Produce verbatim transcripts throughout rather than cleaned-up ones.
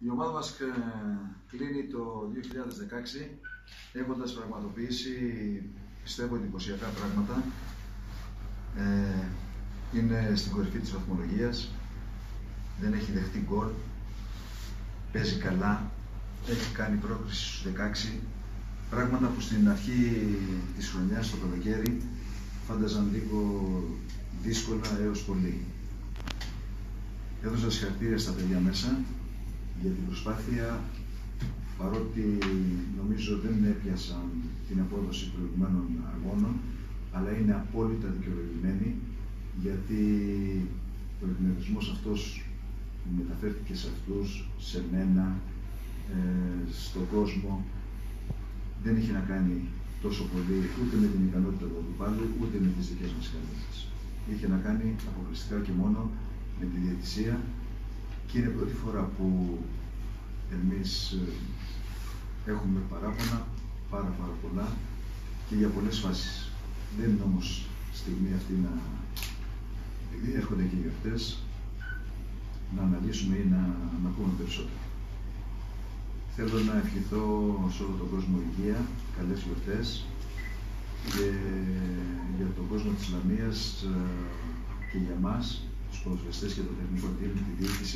Η ομάδα μας κλείνει το δύο χιλιάδες δεκαέξι έχοντας πραγματοποιήσει, πιστεύω, εντυπωσιακά πράγματα. Ε, είναι στην κορυφή της βαθμολογίας, δεν έχει δεχτεί γκολ, παίζει καλά, έχει κάνει πρόκριση στους δεκαέξι, πράγματα που στην αρχή της χρονιάς, το καλοκαίρι, φάνταζαν λίγο δύσκολα έως πολύ. Έδωσα συγχαρητήρια στα παιδιά μέσα για την προσπάθεια, παρότι νομίζω δεν έπιασαν την απόδοση προηγουμένων αγώνων, αλλά είναι απόλυτα δικαιολογημένοι, γιατί ο εκνευρισμός αυτός μεταφέρθηκε σε αυτούς, σε μένα, ε, στον κόσμο. Δεν είχε να κάνει τόσο πολύ ούτε με την ικανότητα του αντιπάλου, ούτε με τις δικές μας ικανότητες. Είχε να κάνει αποκλειστικά και μόνο με τη διαιτησία, και είναι πρώτη φορά που εμείς έχουμε παράπονα, πάρα πάρα πολλά, και για πολλές φάσεις. Δεν είναι όμως στιγμή αυτή να, επειδή έρχονται και οι γιορτές, να αναλύσουμε ή να, να πούμε περισσότερο. Θέλω να ευχηθώ σε όλο τον κόσμο υγεία, καλές γιορτές, και για τον κόσμο της Λαμίας και για μας, τους ποδοσφαιριστές και το τεχνικό team, τη διοίκηση.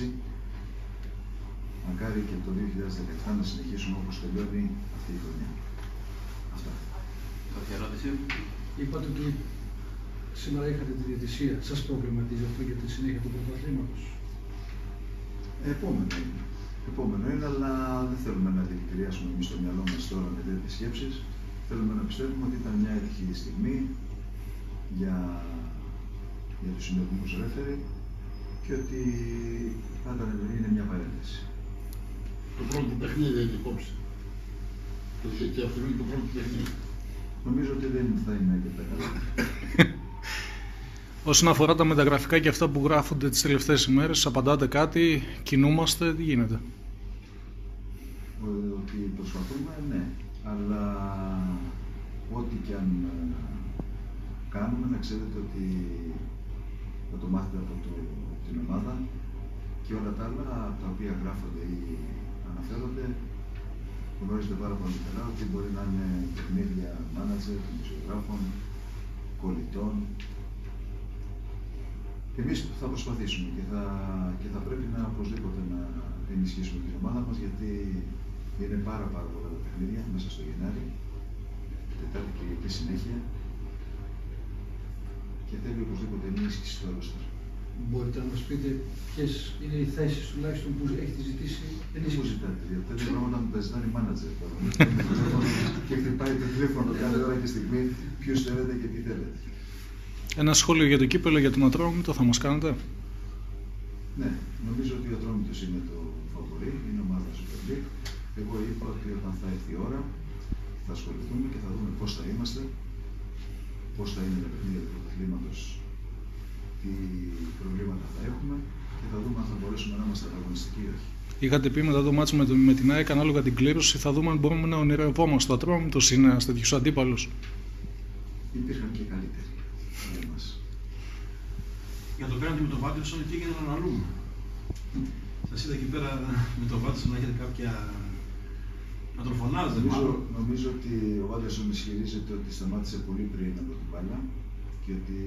Μακάρι και το δύο χιλιάδες δεκαεπτά να συνεχίσουμε όπως τελειώνει αυτή η χρονιά. Αυτά. Κάποια ερώτηση? Είπατε ότι σήμερα είχατε τη διαιτησία. Σας προβληματίζει αυτό για τη συνέχεια του πρωταθλήματος? Επόμενο είναι. Επόμενο είναι, αλλά δεν θέλουμε να δηλητηριάσουμε εμείς το μυαλό μας τώρα με τέτοιες σκέψεις. Θέλουμε να πιστεύουμε ότι ήταν μια έτυχη στιγμή για, για τους σημερινούς ρέφεροι και ότι θα ήταν, είναι μια παρένθεση. Το πρώτο παιχνίδι έχει κόψει. Και αυτό είναι το πρώτο παιχνίδι. Νομίζω ότι δεν θα είναι αρκετά καλά. Όσον αφορά τα μεταγραφικά και αυτά που γράφονται τις τελευταίες ημέρες, απαντάτε κάτι, κινούμαστε, τι γίνεται? Ότι προσπαθούμε, ναι, αλλά ό,τι και αν κάνουμε, να ξέρετε ότι θα το μάθετε από το, την ομάδα, και όλα τα άλλα τα οποία γράφονται ή αναφέρονται, γνωρίζετε πάρα πολύ καλά ότι μπορεί να είναι παιχνίδια μάνατζερ, δημοσιογράφων, κολλητών. Εμείς θα προσπαθήσουμε και θα, και θα πρέπει να οπωσδήποτε να ενισχύσουμε την ομάδα μας, γιατί είναι πάρα πάρα πολλά τα παιχνίδια μέσα στο Γενάρη, Τετάρτη και Κυριακή συνέχεια, και θέλει οπωσδήποτε ενίσχυση στο ρόστερ. Μπορείτε να μας πείτε ποιες είναι οι θέσεις τουλάχιστον που έχετε ζητήσει ενίσχυση? Μου ζητάτε, γιατί τέτοια πράγματα μου τα ζητάνε οι μάνατζερ τώρα. Και χτυπάει το τηλέφωνο κάθε ώρα και στιγμή ποιος θέλετε και τι θέλετε. Ένα σχόλιο για το κύπελλο, για τον Ατρόμητο θα μας κάνετε? Ναι, νομίζω ότι ο Ατρόμητος είναι το φαβορί, είναι ομάδα Super League. Εγώ είπα ότι όταν θα έρθει η ώρα θα ασχοληθούμε και θα δούμε πώς θα είμαστε, πώς θα είναι τα παιχνίδια του πρωταθλήματος, τι προβλήματα θα έχουμε, και θα δούμε αν θα μπορέσουμε να είμαστε ανταγωνιστικοί ή όχι. Είχατε πει μετά το μάτσο με, με την ΑΕΚ, ανάλογα την κλήρωση, θα δούμε αν μπορούμε να ονειρευόμαστε. Το Ατρόμητος είναι ένας τέτοιος αντίπαλος? Υπήρχαν και καλύτεροι για εμάς. Για το πέναντι με τον Βάντερσον, τι έγινε να αναλύουμε? Σας είδα εκεί πέρα με τον Βάντερσον να έχετε κάποια... να τον φωνάζετε νομίζω, μάλλον. νομίζω ότι ο Βάντερσον ισχυρίζεται ότι σταμάτησε πολύ πριν από την μπάλα και ότι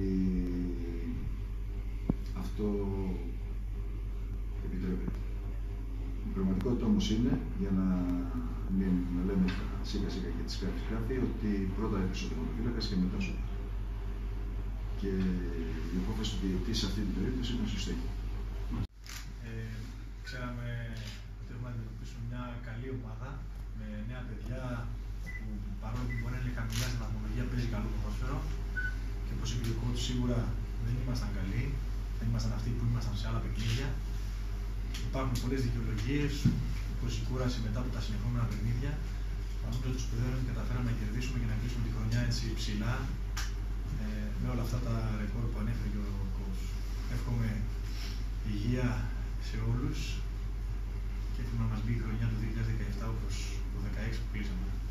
αυτό επιτρέπεται. Η πραγματικότητα όμως είναι, για να μην να λέμε σιγά σιγά και τις κάποιες κάτι, ότι πρώτα έπεσε ο τερματοφύλακας και μετά σου. Και η απόφαση του διαιτητή σε αυτή την περίπτωση είναι σωστή. Ε, ξέραμε ότι έχουμε να αντιμετωπίσουμε μια καλή ομάδα με νέα παιδιά που, παρόλο που μπορεί να είναι χαμηλά στην βαθμολογία, παίζει καλό ποδόσφαιρο, και όπως είπε ο coach, σίγουρα δεν ήμασταν καλοί, δεν ήμασταν αυτοί που ήμασταν σε άλλα παιχνίδια. Υπάρχουν πολλές δικαιολογίες, όπως η κούραση μετά από τα συνεχόμενα παιχνίδια. Νομίζω ότι το σπουδαίο είναι ότι καταφέραμε να κερδίσουμε και να κλείσουμε τη χρονιά έτσι ψηλά, ε, με όλα αυτά τα ρεκόρ που ανέφερε και ο coach. Εύχομαι υγεία σε όλους και εύχομαι να μας μπει η χρονιά του δύο χιλιάδες δεκαεπτά όπως το δύο χιλιάδες δεκαέξι που κλείσαμε.